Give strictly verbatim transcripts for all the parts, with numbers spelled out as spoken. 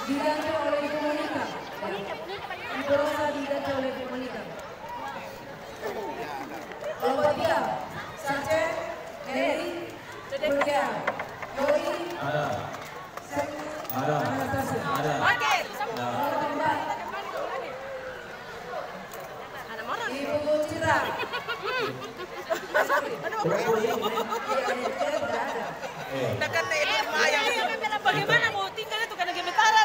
diganti oleh Ibu Monica. Ibu Rosa diganti oleh Ibu Monica. Kelompok tiga, Sace, Heri, Julia, Yoi, ada, ada, Anastasia. ada, Kelompok empat, Ibu Citra. Bagaimana mau tinggal itu karena gemetaran?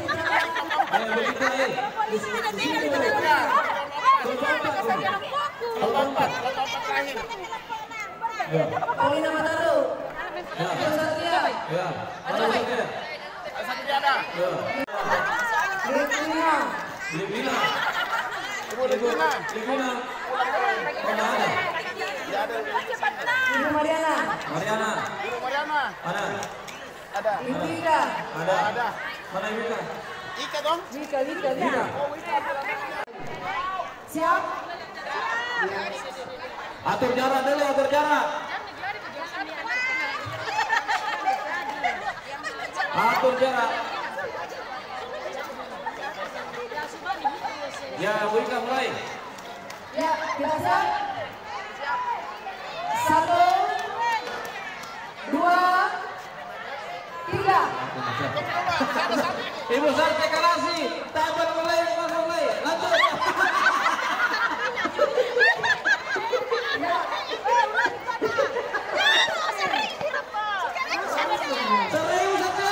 Paulina Mataru. Satria. Livina. Livina, Ibu Livina. Livina, mana ada? Ibu Mariana. Mariana, Ibu Mariana. ada, Ada. Ibu Ida. ada, Ada. mana Ika? Ika dong. Wika, Wika, Wika. Siap? Atur jarak dulu, atur jarak. Atur jarak. Ya, Wika mulai. Ya, kita siap? Satu, dua, tiga. Ibu Sarti Karasi, tabar mulai, masa mulai, lanjut. Serius satu.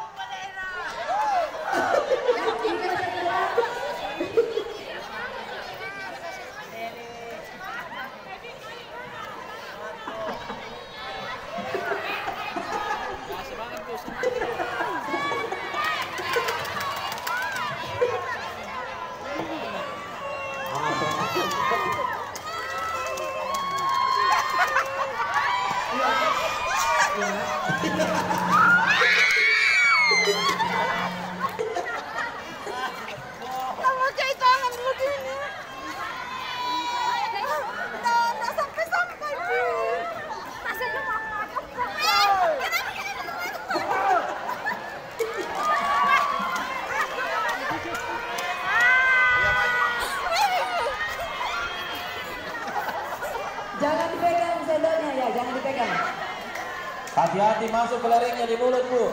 Jangan dipegang sendoknya ya, jangan dipegang. Hati-hati masuk kelarinya di mulut, Bu.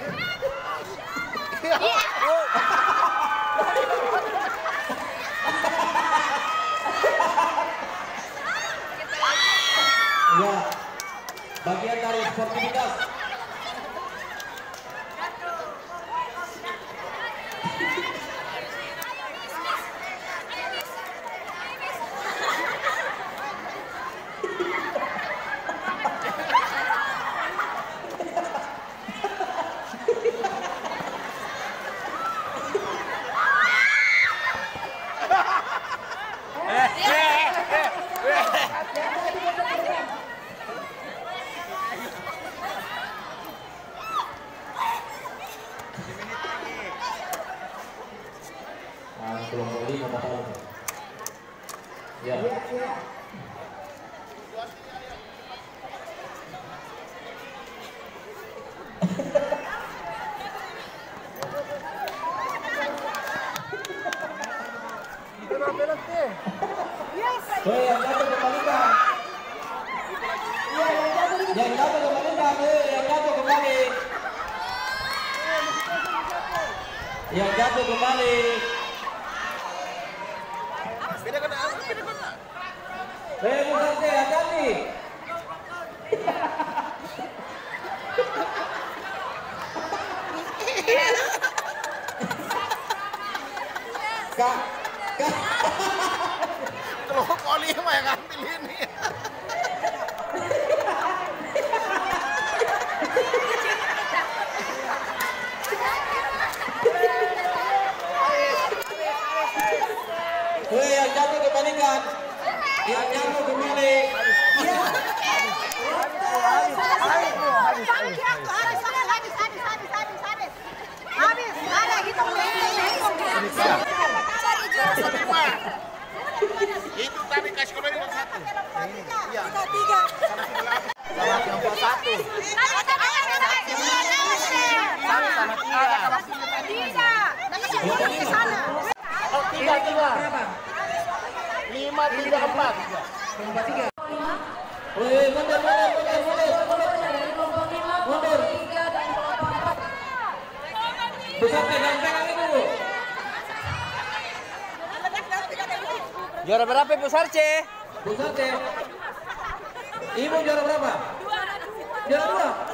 Ya, bagian dari sportivitas. Kelompok lima tahun. Ya. Oh, yang jatuh kembalikan. Yang jatuh kembalikan, eh, yang jatuh kembali. Yang jatuh kembali. Beda kena, beda kena. Eh, bukan saya, hati-hati. Kak, kak. Kalau poli mah yang ngambil ini. Hei, yang jatuh kembalikan. Yang jatuh kembali. Ya. Habis, ada gitu. Itu tadi kasih kembali nomor satu. Iya. Kita tiga. Sama nomor satu. Sama sama tiga. Tiga. tiga tiga. Berapa? Lima tiga empat. Kelompok tiga. Woi, mundur, mundur, mundur, mundur. Dari kelompok lima, Mundur. tiga dan kelompok empat. Pusat pegang pegang itu. Juara berapa Ibu Sarce? Pusat deh. Ibu juara berapa? Juara dua.